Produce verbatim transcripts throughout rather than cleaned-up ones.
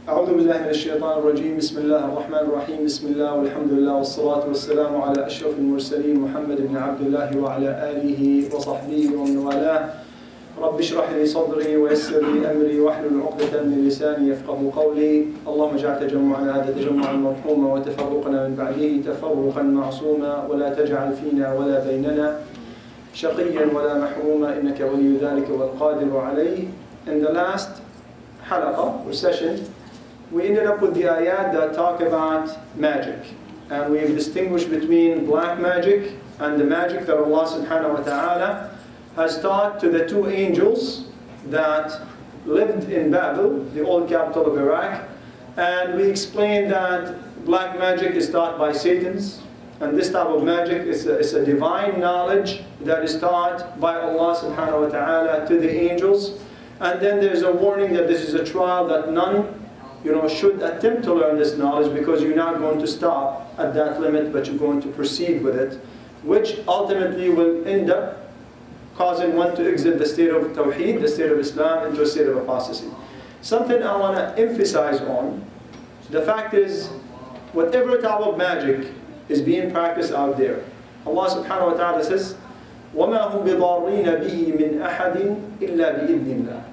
أعوذ بالله من الشيطان الرجيم بسم الله الرحمن الرحيم بسم الله والحمد لله والصلاة والسلام على أشرف المرسلين محمد بن عبد الله وعلى آله وصحبه ومن والاه رب اشرح لي صدري ويسر لي أمري واحلل عقدة من لساني يفقهوا قولي اللهم اجعل تجمعنا هذا تجمعا مرحوما وتفرقنا من بعده تفرقا معصوما ولا تجعل فينا ولا بيننا شقيا ولا محروما إنك ولي ذلك والقادر عليه. In the last halaqa or session, we ended up with the ayat that talk about magic. And we've distinguished between black magic and the magic that Allah subhanahu wa ta'ala has taught to the two angels that lived in Babel, the old capital of Iraq. And we explained that black magic is taught by Satans. And this type of magic is a, is a divine knowledge that is taught by Allah subhanahu wa ta'ala to the angels. And then there's a warning that this is a trial that none you know, should attempt to learn this knowledge, because you're not going to stop at that limit, but you're going to proceed with it, which ultimately will end up causing one to exit the state of Tawheed, the state of Islam, into a state of apostasy. Something I want to emphasize on, the fact is, whatever type of magic is being practiced out there, Allah subhanahu wa ta'ala says, وَمَا هُمْ بِضَارِّينَ بِهِ مِنْ أَحَدٍ إِلَّا بِإِذْنِ اللَّهِ,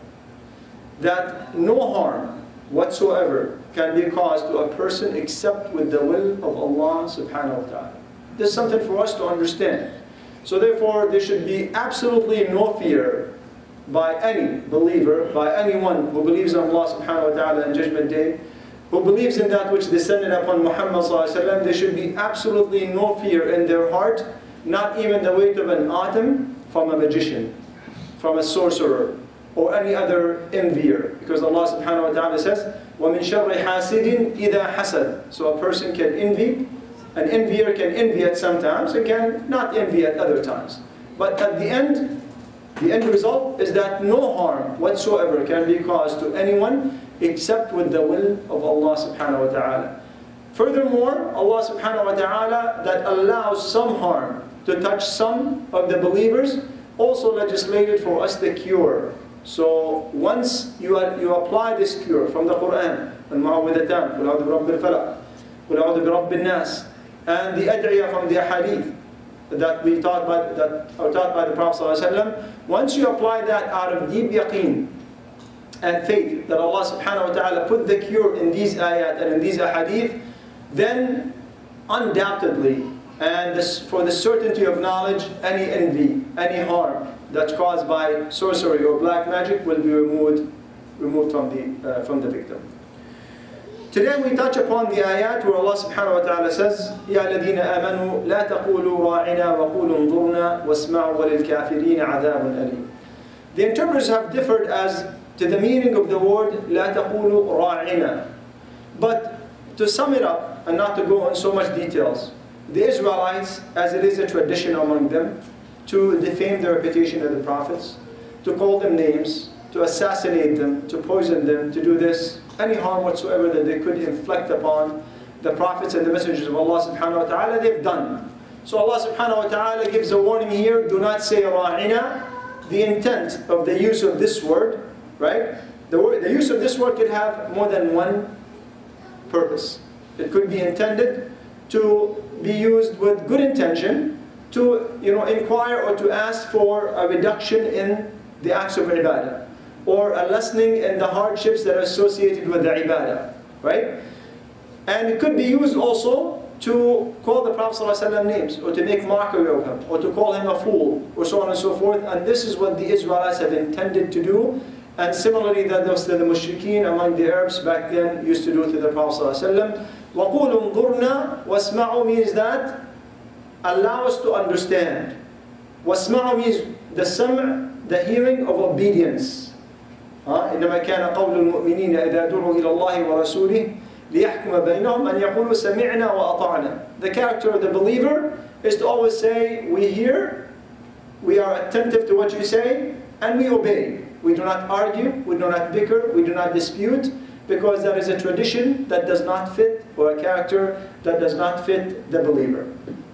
that no harm whatsoever can be caused to a person except with the will of Allah subhanahu wa ta'ala. This is something for us to understand. So therefore, there should be absolutely no fear by any believer, by anyone who believes in Allah subhanahu wa ta'ala and Judgment Day, who believes in that which descended upon Muhammad sallallahu alaihi wasallam. There should be absolutely no fear in their heart, not even the weight of an atom, from a magician, from a sorcerer, or any other envier. Because Allah subhanahu wa ta'ala says, وَمِن شَرِّ حَاسِدٍ إِذَا حَسَدٍ. So a person can envy, an envier can envy at some times, and can not envy at other times. But at the end, the end result is that no harm whatsoever can be caused to anyone except with the will of Allah subhanahu wa ta'ala. Furthermore, Allah subhanahu wa ta'ala that allows some harm to touch some of the believers also legislated for us the cure. So once you, are, you apply this cure from the Quran, al-Mu'awwidhatan, قُلْ أَعُوذُ بِرَبِّ الْفَلَقِ, قُلْ أَعُوذُ بِرَبِّ النَّاسِ, and the ad'iyah from the hadith that we taught by, that are taught by the Prophet ﷺ, once you apply that out of deep yaqeen and faith that Allah subhanahu wa ta'ala put the cure in these ayat and in these ahadith, then undoubtedly, and this, for the certainty of knowledge, any envy, any harm that's caused by sorcery or black magic will be removed, removed from the, uh, from the victim. Today we touch upon the ayat where Allah subhanahu wa ta'ala says, يَا الَّذِينَ آمَنُوا لَا تَقُولُوا رَاعِنَا وَقُولُوا انظُرْنَا وَاسْمَعُوا وَلِلْكَافِرِينَ عَذَابٌ أَلِيمٌ. The interpreters have differed as to the meaning of the word لَا تَقُولُوا رَاعِنَا. But to sum it up, and not to go into so much details, the Israelites, as it is a tradition among them, to defame the reputation of the prophets, to call them names, to assassinate them, to poison them, to do this, any harm whatsoever that they could inflict upon the prophets and the messengers of Allah subhanahu wa ta'ala, they've done. So Allah subhanahu wa ta'ala gives a warning here, do not say ra'ina. The intent of the use of this word, right? The, word, the use of this word could have more than one purpose. It could be intended to be used with good intention, to you know, inquire or to ask for a reduction in the acts of ibadah, or a lessening in the hardships that are associated with the ibadah, right? And it could be used also to call the Prophet ﷺ names, or to make mockery of him, or to call him a fool, or so on and so forth. And this is what the Israelites have intended to do. And similarly, that was the mushrikeen among the Arabs back then used to do to the Prophet ﷺ. وَقُولُ انظُرْنَا وَاسْمَعُوا means that allow us to understand. وَاسْمَعُوا means the sam', the hearing of obedience. إنما كان قول المؤمنين إذا دعوا إلى الله ورسوله ليحكم بينهم أن يقولوا سمعنا وأطعنا. The character of the believer is to always say, we hear, we are attentive to what you say, and we obey. We do not argue, we do not bicker, we do not dispute, because that is a tradition that does not fit, or a character that does not fit the believer.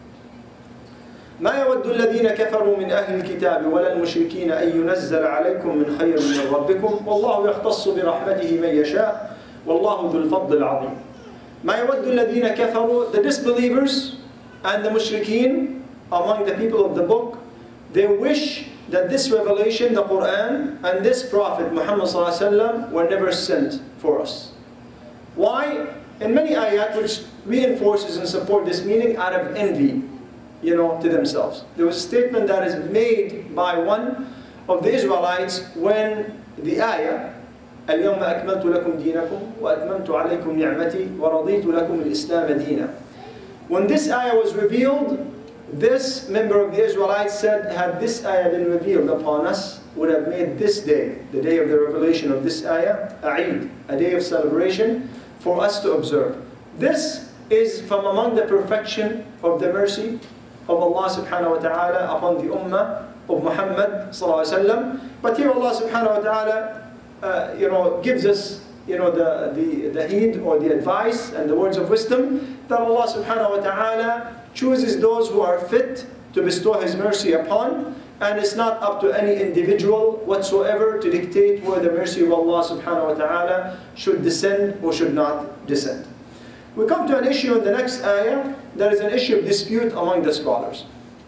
ما يود الذين كفروا من أهل الكتاب ولا المشركين أن ينزل عليكم من خير من ربكم والله يختص برحمته من يشاء وَاللَّهُ ذُو الْفَضْلِ الْعَظِيمِ. مَا يَوَدُّ الَّذِينَ كَفَرُوا, the disbelievers and the mushrikeen among the people of the book, they wish that this revelation, the Quran, and this Prophet Muhammad sallallahu alaihi wasallam were never sent for us. Why? In many ayat which reinforces and support this meaning out of envy, you know, to themselves. There was a statement that is made by one of the Israelites when the ayah, اليوم أكملت لكم دينكم وأتممت عليكم نعمتي ورضيت لكم الإسلام دينا. When this ayah was revealed, this member of the Israelites said, had this ayah been revealed upon us, would have made this day, the day of the revelation of this ayah, Eid, a day of celebration for us to observe. This is from among the perfection of the mercy of Allah subhanahu wa ta'ala upon the ummah of Muhammad sallallahu alaihi wasallam. But here Allah subhanahu wa ta'ala uh, you know, gives us you know, the, the, the heed or the advice and the words of wisdom that Allah subhanahu wa ta'ala chooses those who are fit to bestow His mercy upon, and it's not up to any individual whatsoever to dictate where the mercy of Allah subhanahu wa ta'ala should descend or should not descend. We come to an issue in the next ayah that is an issue of dispute among the scholars.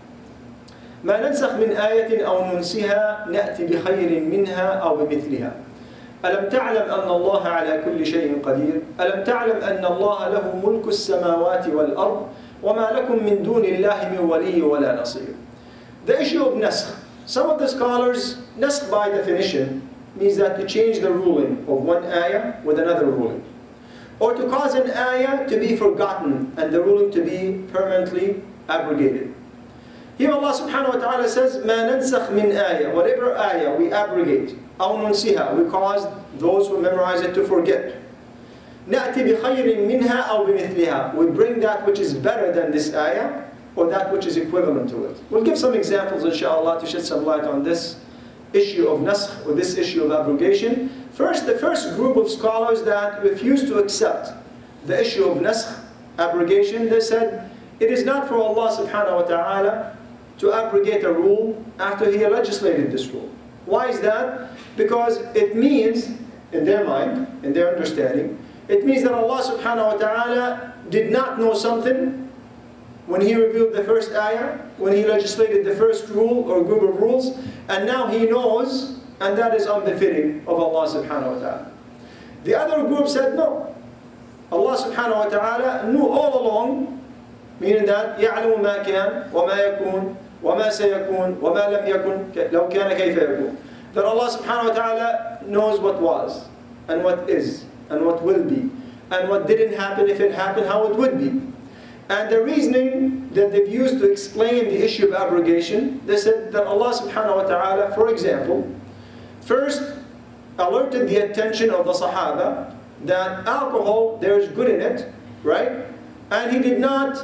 ما ننسخ من آية أو ننسها نأتي بخير منها أو بمثلها ألم تعلم أن الله على كل شيء قدير ألم تعلم أن الله له ملك السماوات والأرض وما لكم من دون الله من ولي ولا نصير. The issue of naskh. Some of the scholars, naskh by definition means that to change the ruling of one ayah with another ruling, or to cause an ayah to be forgotten and the ruling to be permanently abrogated. Here Allah subhanahu wa ta'ala says, مَا نَنْسَخْ مِنْ آيَةٍ, whatever ayah we abrogate, أَوْ نُنْسِهَا, we cause those who memorize it to forget. نَأْتِ بِخَيْرٍ مِنْهَا أَوْ بِمِثْلِهَا, we bring that which is better than this ayah, or that which is equivalent to it. We'll give some examples inshallah to shed some light on this issue of naskh, or this issue of abrogation. First, the first group of scholars that refused to accept the issue of naskh, abrogation, they said, it is not for Allah subhanahu wa ta'ala to abrogate a rule after He legislated this rule. Why is that? Because it means, in their mind, in their understanding, it means that Allah subhanahu wa ta'ala did not know something when He revealed the first ayah, when He legislated the first rule or group of rules, and now He knows, and that is unbefitting of Allah subhanahu wa ta'ala. The other group said no. Allah subhanahu wa ta'ala knew all along, meaning that يَعْلَمُ مَا كَانَ وَمَا يَكُونَ وَمَا سَيَكُونَ وَمَا لَمْ يَكُنْ لَوْ كَانَ كَيْفَ يَكُونَ. That Allah subhanahu wa ta'ala knows what was, and what is, and what will be, and what didn't happen, if it happened, how it would be. And the reasoning that they've used to explain the issue of abrogation, they said that Allah subhanahu wa ta'ala, for example, first alerted the attention of the Sahaba that alcohol, there is good in it, right? And He did not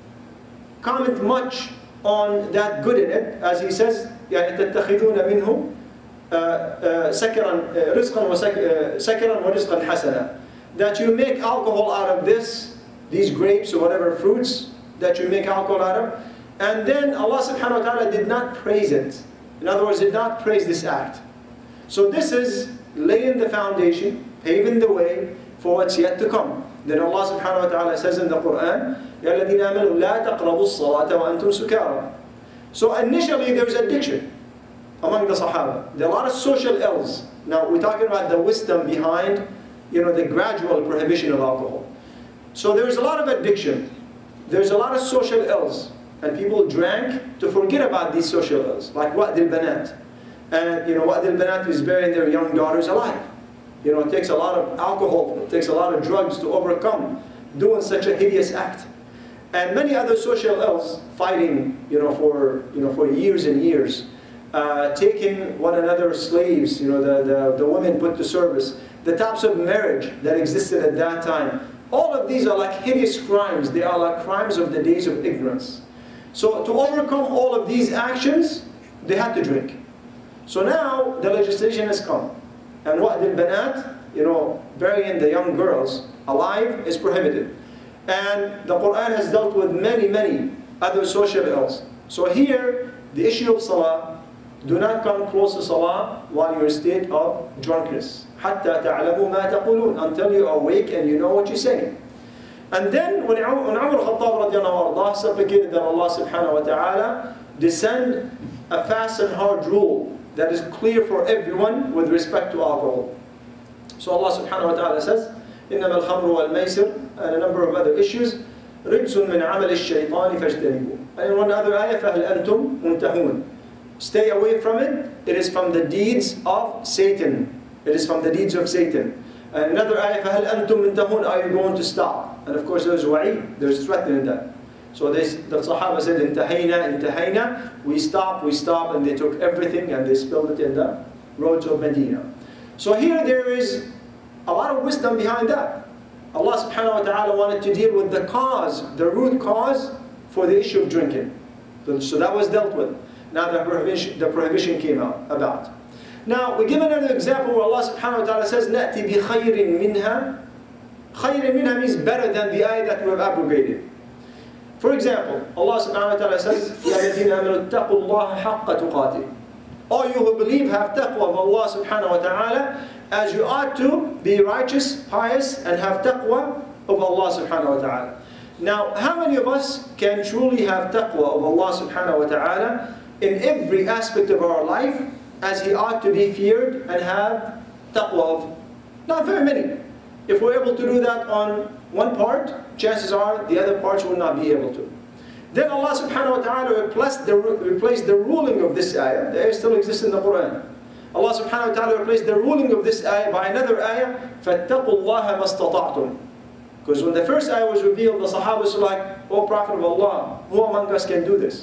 comment much on that good in it, as He says, يعني تتخذون منه سكرا رزقا وسكرا ورزقا حسنا, that you make alcohol out of this, these grapes or whatever fruits that you make alcohol out of, and then Allah subhanahu wa ta'ala did not praise it. In other words, did not praise this act. So this is laying the foundation, paving the way for what's yet to come. Then Allah subhanahu wa ta'ala says in the Quran, يَا الَّذِينَ آمَنُوا لَا تَقْرَبُوا الصَّلَاةَ وَأَنْتُمْ سُكَارَى. So initially there was addiction among the Sahaba. There are a lot of social ills. Now we're talking about the wisdom behind, you know, the gradual prohibition of alcohol. So there's a lot of addiction. There's a lot of social ills. And people drank to forget about these social ills, like Wa'd al-Banat. And you know, Wa'd al-Banat is burying their young daughters alive. You know, it takes a lot of alcohol, it takes a lot of drugs to overcome doing such a hideous act. And many other social ills, fighting, you know, for, you know, for years and years. Uh, taking one another's slaves, you know, the, the, the women put to service. The types of marriage that existed at that time. All of these are like hideous crimes. They are like crimes of the days of ignorance. So to overcome all of these actions, they had to drink. So now the legislation has come. And Wa'd al-Banat, you know, burying the young girls alive is prohibited. And the Quran has dealt with many, many other social ills. So here, the issue of salah, do not come close to salah while you're in a state of drunkenness. حَتَّى تَعْلَمُوا مَا تَقُولُونَ, until you are awake and you know what you're saying. And then when Umar al-Khattab radiallahu anhu supplicated that Allah subhanahu wa ta'ala descend a fast and hard rule that is clear for everyone with respect to alcohol. So Allah subhanahu wa ta'ala says, إِنَّمَا الْخَمْرُ وَالْمَيْسِرُ, and a number of other issues, رِجْسٌ مِّنْ عَمَلِ الشَّيْطَانِ فَاجْتَنِبُوهُ. And in one other ayah, فَهَلْ أَنْتُمْ مُنْتَهُونَ. Stay away from it. It is from the deeds of Satan. It is from the deeds of Satan. And another ayah, فَهَلْ أَنْتُمْ مُنْتَهُونَ, are you going to stop? And of course there's wa'id, there's threatening that. So they, the Sahaba said, Intahayna, Intahayna, we stop, we stop, and they took everything and they spilled it in the roads of Medina. So here there is a lot of wisdom behind that. Allah subhanahu wa ta'ala wanted to deal with the cause, the root cause for the issue of drinking. So that was dealt with. Now the prohibition, the prohibition came out about. Now we give another example where Allah subhanahu wa ta'ala says, نَأْتِ بِخَيْرٍ مِّنْهَا. خَيْرٍ مِّنْهَا means better than the ayah that we have abrogated. For example, Allah subhanahu wa ta'ala says, يَا الَّذِينَ آمَنُوا اتَّقُوا اللَّهَ حَقَّ تُقَاتِهِ. All you who believe have taqwa of Allah subhanahu wa ta'ala, as you ought to be righteous, pious, and have taqwa of Allah subhanahu wa ta'ala. Now, how many of us can truly have taqwa of Allah subhanahu wa ta'ala in every aspect of our life, as He ought to be feared and have taqwa of? Not very many. If we're able to do that on one part, chances are the other parts will not be able to. Then Allah subhanahu wa ta'ala replaced the, replaced the ruling of this ayah. The ayah still exists in the Quran. Allah subhanahu wa ta'ala replaced the ruling of this ayah by another ayah, فَاتَّقُوا اللَّهَ مَا اسْتَطَعْتُمْ. Because when the first ayah was revealed, the Sahabas were like, O Prophet of Allah, who among us can do this?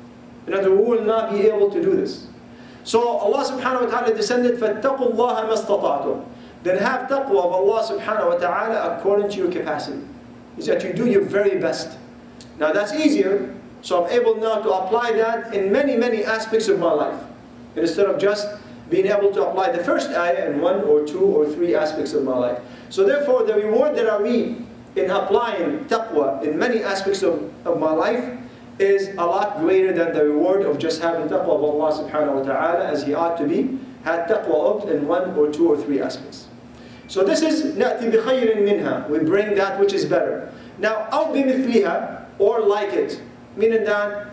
In other words, who will not be able to do this? So Allah subhanahu wa ta'ala descended, فَاتَّقُوا اللَّهَ مَا اسْتَطَعْتُمْ. Then have taqwa of Allah subhanahu wa ta'ala according to your capacity. Is that you do your very best. Now that's easier, so I'm able now to apply that in many, many aspects of my life. Instead of just being able to apply the first ayah in one or two or three aspects of my life. So therefore, the reward that I reap in applying taqwa in many aspects of, of my life is a lot greater than the reward of just having taqwa of Allah subhanahu wa ta'ala as He ought to be, had taqwa of in one or two or three aspects. So this is نَأْتِ بِخَيْرٍ مِّنْهَا. We bring that which is better. Now, أَوْ بِمِثْلِهَا, or like it, meaning that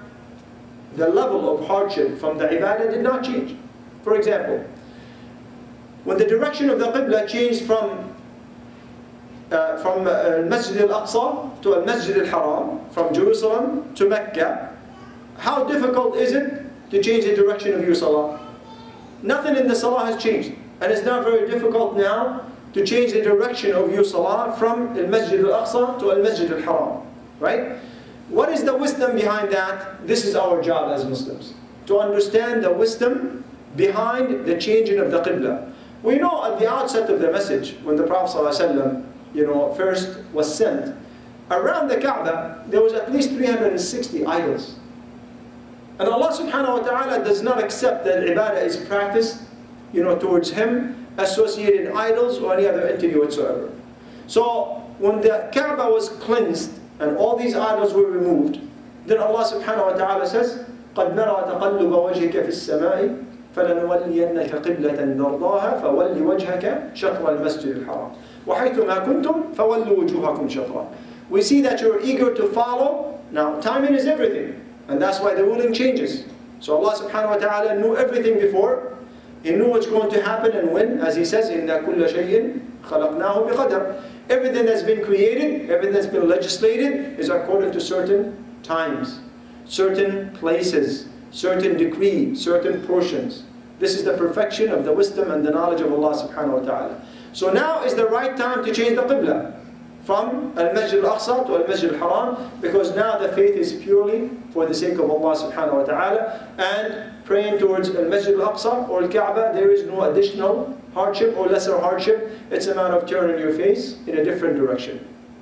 the level of hardship from the ibadah did not change. For example, when the direction of the Qibla changed from uh, from uh, Masjid al-Aqsa to Al-Masjid al-Haram, from Jerusalem to Mecca, how difficult is it to change the direction of your salah? Nothing in the salah has changed. And it's not very difficult now to change the direction of your salah from Al-Masjid al-Aqsa to Al-Masjid al-Haram. Right? What is the wisdom behind that? This is our job as Muslims. To understand the wisdom behind the changing of the Qibla. We know at the outset of the message, when the Prophet ﷺ, you know, first was sent, around the Kaaba, there was at least three hundred sixty idols. And Allah subhanahu wa ta'ala does not accept that ibadah is practiced, you know, towards Him, associated idols or any other entity whatsoever. So, when the Kaaba was cleansed, and all these idols were removed, then Allah subhanahu wa ta'ala says, قَدْ نَرَى تَقَلُّبَ وَجْهِكَ فِي السَّمَاءِ فَلَنُوَلِّيَنَّكَ قِبْلَةً تَرْضَاهَا فَوَلِّ وَجْهَكَ شَطْرَ الْمَسْجِدِ الْحَرَامِ وَحَيْثُ مَا كُنْتُمْ فَوَلُّوا وُجُوهَكُمْ شَطْرًا. We see that you're eager to follow. Now, timing is everything. And that's why the ruling changes. So Allah subhanahu wa ta'ala knew everything before. He knew what's going to happen and when. As He says, إِنَّا كُلَّ شَيْءٍ خَلَقْنَاهُ بِقَدَرٍ. Everything that's been created, everything that's been legislated is according to certain times, certain places, certain decree, certain portions. This is the perfection of the wisdom and the knowledge of Allah subhanahu wa ta'ala. So now is the right time to change the Qibla from Al-Masjid al-Aqsa to Al-Masjid al-Haram, because now the faith is purely for the sake of Allah subhanahu wa ta'ala, and praying towards Al-Masjid al-Aqsa or Al-Kaaba, there is no additional hardship or lesser hardship. It's a matter of turning your face in a different direction.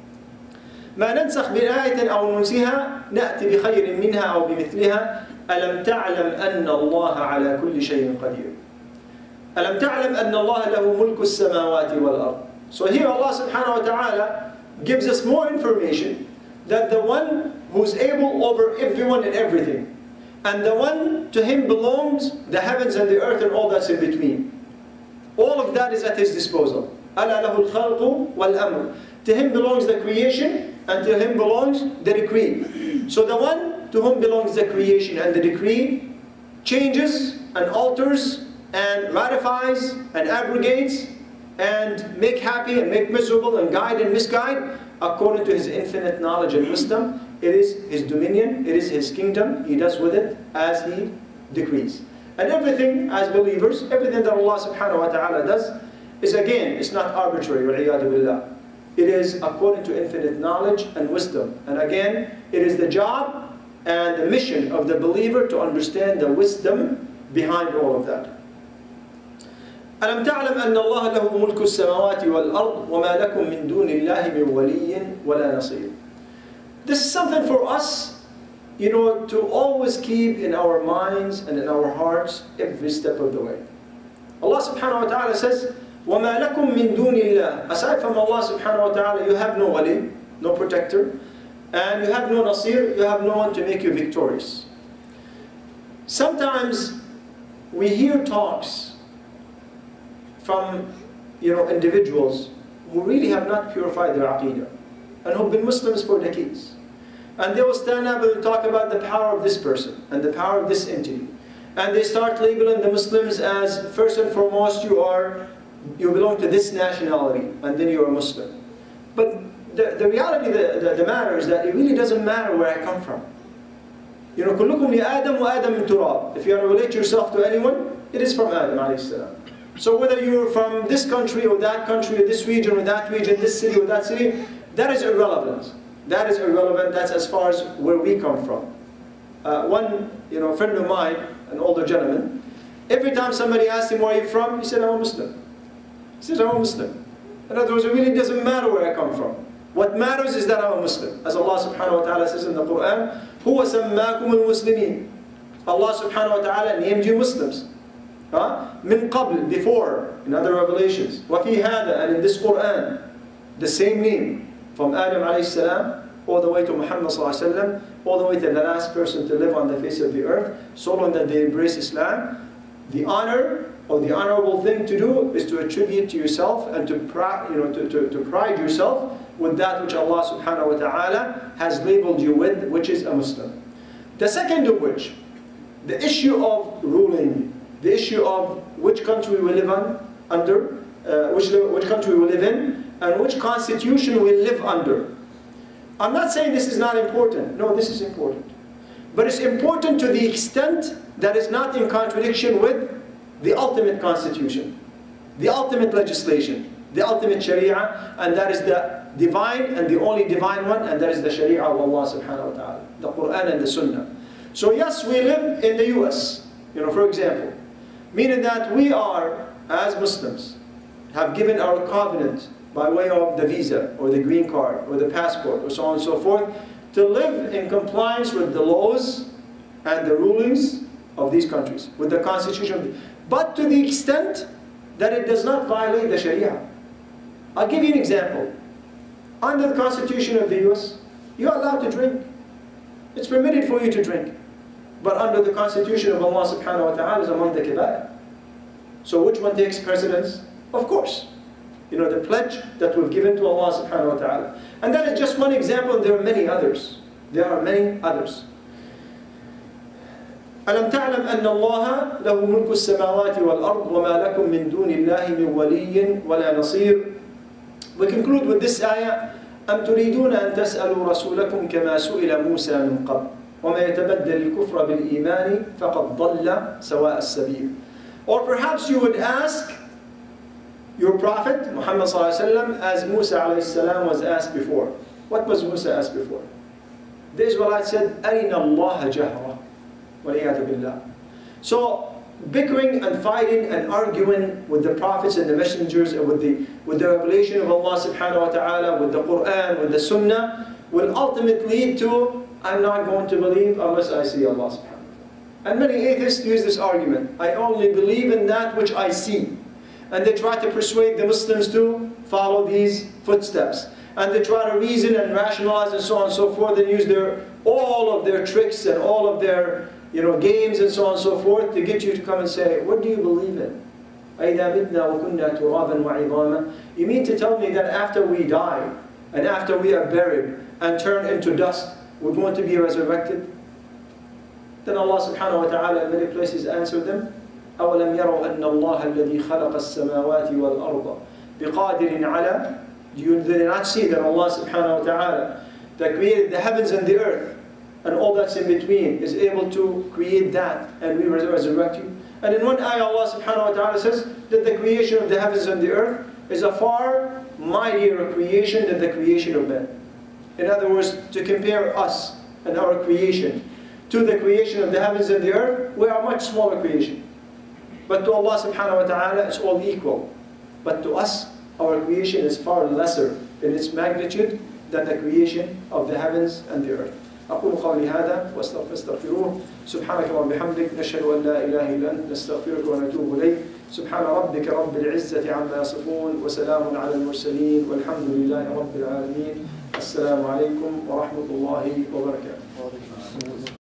ما ننسخ بآية أو ننسها نأتي بخير منها أو بمثلها ألم تعلم أن الله على كل شيء قدير. ألم تعلم أن الله له ملك السماوات والأرض. So here Allah subhanahu wa ta'ala gives us more information that the one who's able over everyone and everything, and the one to Him belongs the heavens and the earth and all that's in between. All of that is at His disposal. أَلَا لَهُ الْخَلْقُ وَالْأَمْرُ. To Him belongs the creation, and to Him belongs the decree. So the one to whom belongs the creation and the decree changes and alters and ratifies and abrogates and make happy and make miserable and guide and misguide according to His infinite knowledge and wisdom. It is His dominion, it is His kingdom. He does with it as He decrees. And everything, as believers, everything that Allah subhanahu wa ta'ala does is, again, it's not arbitrary, wal-iyadu billah. It is according to infinite knowledge and wisdom. And again, it is the job and the mission of the believer to understand the wisdom behind all of that. أَلَمْ تَعْلَمْ أَنَّ اللَّهَ لَهُ مُلْكُ السَّمَاوَاتِ وَالْأَرْضِ وَمَا لَكُم مِّن دُونِ اللَّهِ مِن وَلِيٍّ وَلَا نَصِيرٍ. This is something for us, you know, to always keep in our minds and in our hearts every step of the way. Allah subhanahu wa ta'ala says, وَمَا لَكُم مِّن دُونِ اللَّهِ. Aside from Allah subhanahu wa ta'ala, you have no wali, no protector, and you have no nasir, you have no one to make you victorious. Sometimes we hear talks from, you know, individuals who really have not purified their aqeedah and who've been Muslims for decades. And they will stand up and talk about the power of this person and the power of this entity. And they start labeling the Muslims as, first and foremost, you are, you belong to this nationality, and then you're a Muslim. But the, the reality, the, the, the matter is that it really doesn't matter where I come from. You know, كُلُّكُمْ لِآدَمْ وَآدَمْ مِن تُرَابٍ. If you want to relate yourself to anyone, it is from Adam alayhi salam. So whether you're from this country or that country or this region or that region, this city or that city, that is irrelevant. That is irrelevant. That's as far as where we come from. Uh, one, you know, friend of mine, an older gentleman, every time somebody asked him, where are you from? He said, I'm a Muslim. He said, I'm a Muslim. In other words, it really doesn't matter where I come from. What matters is that I'm a Muslim. As Allah subhanahu wa ta'ala says in the Quran, هُوَ سَمَّاكُمُ الْمُسْلِمِينَ. Allah subhanahu wa ta'ala named you Muslims. Huh? Min qabl, before, in other revelations. وَفِي هَذَا, and in this Quran, the same name, from Adam alayhi salam, all the way to Muhammad sallallahu alayhi wa sallam, all the way to the last person to live on the face of the earth, so long that they embrace Islam. The honor, or the honorable thing to do, is to attribute to yourself and to, you know, to, to, to pride yourself with that which Allah subhanahu wa ta'ala has labeled you with, which is a Muslim. The second of which, the issue of ruling, the issue of which country we live on, under, uh, which, which country we live in, and which constitution we live under. I'm not saying this is not important. No, this is important. But it's important to the extent that it's not in contradiction with the ultimate constitution, the ultimate legislation, the ultimate sharia, and that is the divine and the only divine one, and that is the sharia of Allah subhanahu wa ta'ala, the Quran and the Sunnah. So yes, we live in the U S, you know, for example, meaning that we are, as Muslims, have given our covenant by way of the visa, or the green card, or the passport, or so on and so forth, to live in compliance with the laws and the rulings of these countries, with the constitution, but to the extent that it does not violate the Sharia. I'll give you an example. Under the constitution of the U S, you're allowed to drink. It's permitted for you to drink. But under the constitution of Allah subhanahu wa ta'ala is among the kibair. So which one takes precedence? Of course, you know, the pledge that we've given to Allah subhanahu wa ta'ala. And that is just one example, and there are many others. There are many others. أَلَمْ تَعْلَمْ أَنَّ اللَّهَ لَهُ مُلْكُ السَّمَاوَاتِ وَالْأَرْضِ وَمَا لَكُم مِّن دُونِ اللَّهِ مِن وَلِيٍّ وَلَا نَصِيرٍ. We conclude with this ayah, أَمْ تُرِيدُونَ أَن تَسْأَلُوا رَسُولَكُمْ كَمَا سُئِلَ مُوسَى مِن قَبْلُ وَمَا يَتَبَدَّلِ الْكُفْرَ بِالْإِيمَانِ فَقَدْ ضَلَّ سَوَاءَ السَّبِيلِ. Or perhaps you would ask your Prophet, Muhammad sallallahu alayhi wa sallam, as Musa alayhi salam was asked before. What was Musa asked before? The Israelites said, أَرِنَا اللَّهَ جَهْرًا وَلِيَعْذُ بِاللَّهِ. So, bickering and fighting and arguing with the prophets and the messengers and with the, with the revelation of Allah subhanahu wa ta'ala, with the Quran, with the Sunnah, will ultimately lead to, I'm not going to believe unless I see Allah subhanahu wa ta'ala. And many atheists use this argument. I only believe in that which I see. And they try to persuade the Muslims to follow these footsteps. And they try to reason and rationalize and so on and so forth, and use their, all of their tricks and all of their, you know, games and so on and so forth to get you to come and say, what do you believe in? أَإِذَا مِتْنَا وَكُنَّا تُرَابًا وَعِظَامًا? You mean to tell me that after we die, and after we are buried, and turned into dust, we're going to be resurrected? Then Allah subhanahu wa ta'ala in many places answered them, أَوَلَمْ يَرَوْا أَنَّ اللَّهَ الَّذِي خَلَقَ السَّمَاوَاتِ وَالْأَرْضَ بِقَادِرٍ عَلَى Do you did not see that Allah subhanahu wa ta'ala that created the heavens and the earth and all that's in between is able to create that and we resurrect you? And in one ayah Allah subhanahu wa ta'ala says that the creation of the heavens and the earth is a far mightier creation than the creation of man. In other words, to compare us and our creation to the creation of the heavens and the earth, we are a much smaller creation. But to Allah subhanahu wa ta'ala it's all equal. But to us, our creation is far lesser in its magnitude than the creation of the heavens and the earth. أقول قولي هذا واستغفروه سبحانك وبحمدك نشهد أن لا إله إلا أنت نستغفرك ونتوب إليك سبحان ربك رب العزة عما يصفون وسلام على المرسلين والحمد لله رب العالمين. السلام عليكم ورحمة الله وبركاته.